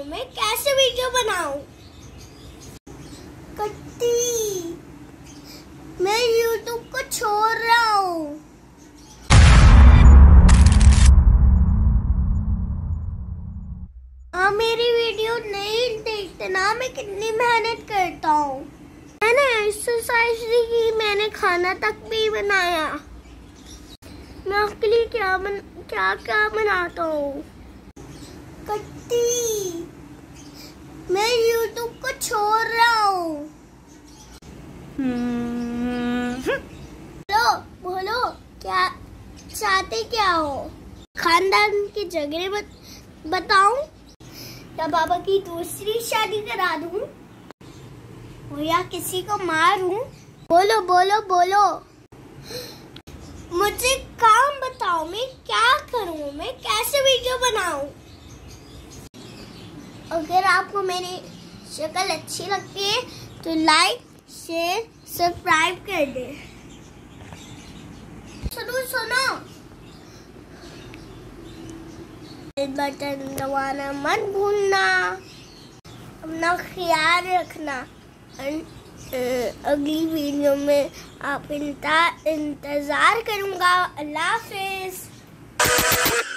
करूं मैं, कैसे वीडियो बनाऊं? कट्टी, मैं YouTube को छोड़ रहा हूँ। हाँ, मेरी वीडियो नहीं देखते ना, मैं कितनी मेहनत करता हूँ। मैंने एक्सरसाइज भी की, मैंने खाना तक भी बनाया। मैं आपके लिए क्या बनाता हूँ। कट्टी, मैं YouTube को छोड़ रहा हूँ। बोलो क्या चाहते, क्या हो? खानदान की जगह बताऊं या बाबा की दूसरी शादी करा दूं या किसी को मारूं? बोलो बोलो बोलो, मुझे काम बताओ, मैं क्या करूं, मैं कैसे वीडियो बनाऊं? अगर आपको मेरी शक्ल अच्छी लगती है तो लाइक शेयर सब्सक्राइब कर दे। सुनो, बटन दबाना मत भूलना, अपना ख्याल रखना। अगली वीडियो में आप इंतजार करूंगा। अल्लाह हाफिज।